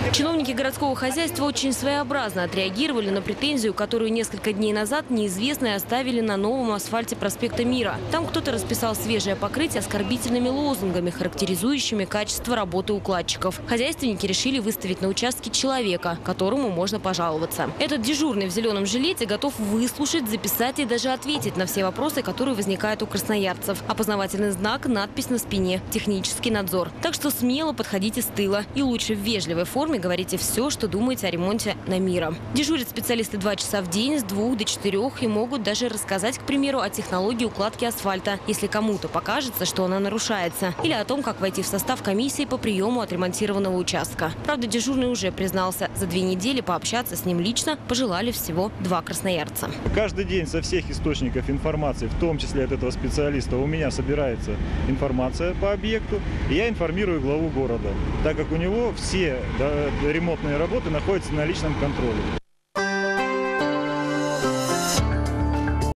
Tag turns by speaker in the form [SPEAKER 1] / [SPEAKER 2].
[SPEAKER 1] Чиновники городского хозяйства очень своеобразно отреагировали на претензию, которую несколько дней назад неизвестные оставили на новом асфальте проспекта Мира. Там кто-то расписал свежее покрытие оскорбительными лозунгами, характеризующими качество работы укладчиков. Хозяйственники решили выставить на участке человека, которому можно пожаловаться. Этот дежурный в зеленом жилете готов выслушать, записать и даже ответить на все вопросы, которые возникают у красноярцев. Опознавательный знак, надпись на спине – технический надзор. Так что смело подходите с тыла и лучше в вежливой форме говорите все, что думаете о ремонте на Мира. Дежурят специалисты 2 часа в день с 2 до 4 и могут даже рассказать, к примеру, о технологии укладки асфальта, если кому-то покажется, что она нарушается, или о том, как войти в состав комиссии по приему отремонтированного участка. Правда, дежурный уже признался, за 2 недели пообщаться с ним лично пожелали всего 2 красноярца.
[SPEAKER 2] Каждый день со всех источников информации, в том числе от этого специалиста, у меня собирается информация по объекту, и я информирую главу города, так как у него все ремонтные работы находятся на личном контроле.